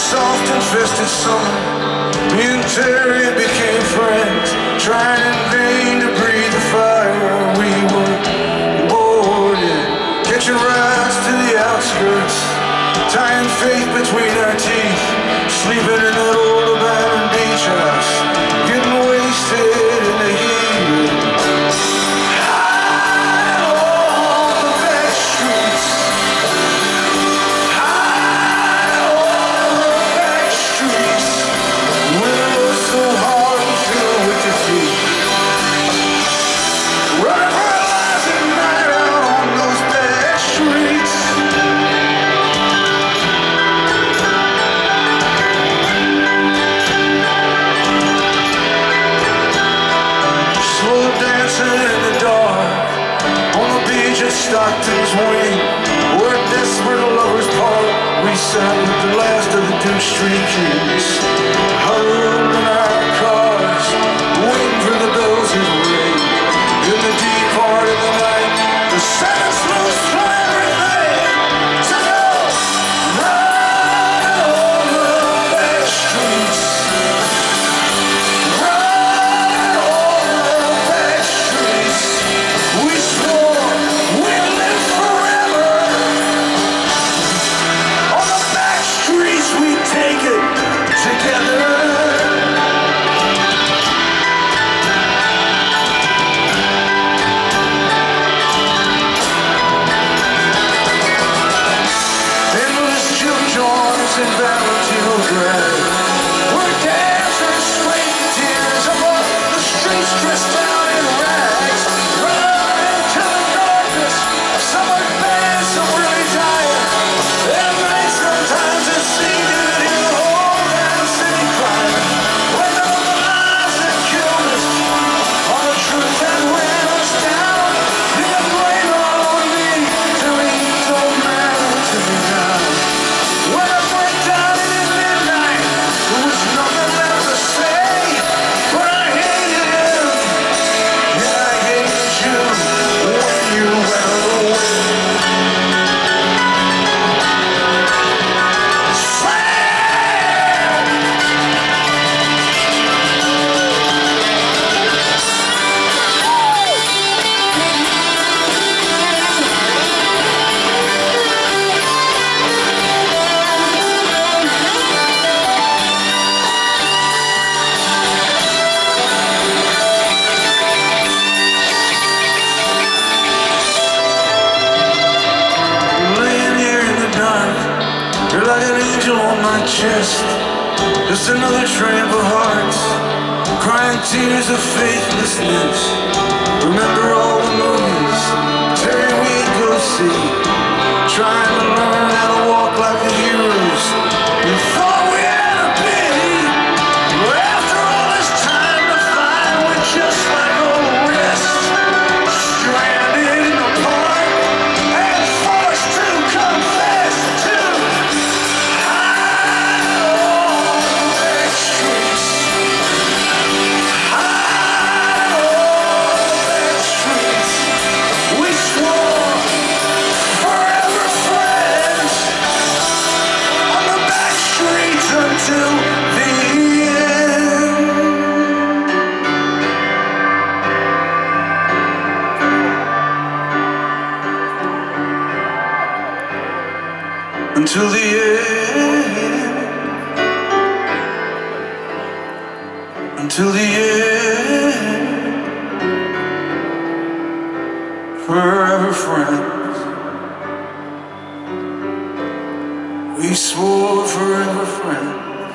soft infested summer, me and Terry became friends, trying in vain to breathe the fire we were bored in, catching rides to the outskirts, tying faith between our teeth, sleeping in that old abandoned beach house, getting wasted in the heat. Stockton's Wing, where desperate lovers part. We sat with the last of the Duke Street Kings, huddled in our cars, waiting for the bells to ring. In the deep part of the night, the silence moves for everything to go right over the back streets, right over the back streets. We swore we'd live forever. On the back streets we take it together. Endless juke joints and Valentino Drive. We're dancing, sweating tears above the streets, dressed out in rags. Some are bad, some really tired. At night sometimes it seems to hear the whole damn city crying. When the lies that killed us are the truth that ran us down. You can blame it all on me till it don't matter to me now. When I went down in the midnight, there was nothing left to say, but I hated him. Yeah, I hated you when you went away. You're like an angel on my chest, just another tramp of hearts, crying tears of faithlessness. Remember all the movies Terry we'd go see, trying to learn how to walk like the heroes we thought we had to be. But after all this time to find, we're just like old rest, stranded in the park and forced to confess to until the end, until the end, forever friends. We swore forever friends.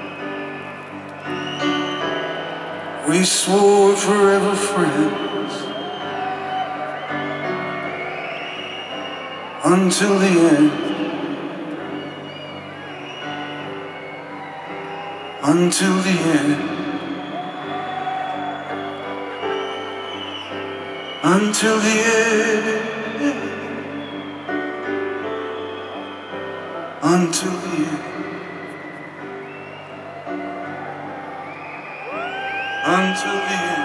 We swore forever friends. Until the end. Until the end. Until the end. Until the end. Until the end.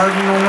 had no